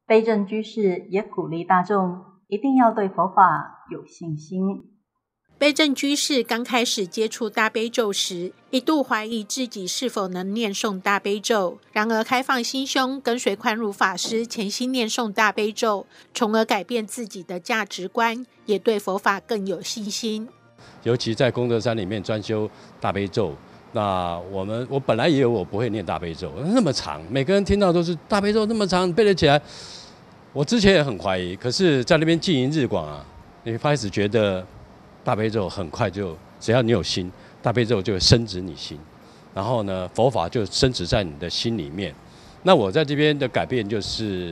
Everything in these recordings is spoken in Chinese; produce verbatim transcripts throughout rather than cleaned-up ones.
悲正居士也鼓励大众一定要对佛法有信心。 悲正居士刚开始接触大悲咒时，一度怀疑自己是否能念诵大悲咒，然而开放心胸，跟随宽如法师潜心念诵大悲咒，从而改变自己的价值观，也对佛法更有信心。 尤其在功德山里面专修大悲咒，那我们我本来也有我不会念大悲咒，那么长，每个人听到都是大悲咒那么长，背得起来。我之前也很怀疑，可是在那边经营日广啊，你开始觉得大悲咒很快就，只要你有心，大悲咒就会深植你心，然后呢，佛法就深植在你的心里面。那我在这边的改变就是，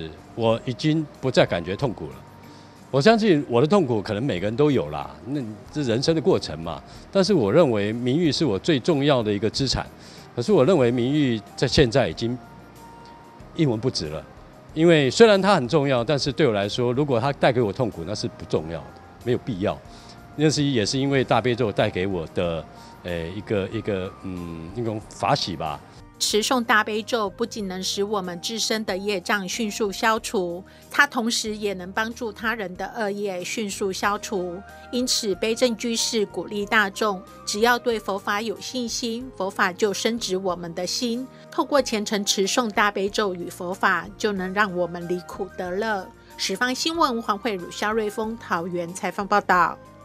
我已经不再感觉痛苦了。我相信我的痛苦可能每个人都有啦，那这人生的过程嘛。但是我认为名誉是我最重要的一个资产，可是我认为名誉在现在已经一文不值了。因为虽然它很重要，但是对我来说，如果它带给我痛苦，那是不重要的，没有必要。那是也是因为大悲咒带给我的，呃，一个一个嗯一种法喜吧。 持诵大悲咒不仅能使我们自身的业障迅速消除，它同时也能帮助他人的恶业迅速消除。因此，悲正居士鼓励大众，只要对佛法有信心，佛法就深植我们的心。透过虔诚持诵大悲咒与佛法，就能让我们离苦得乐。十方新闻黄慧茹、肖瑞峰桃园采访报道。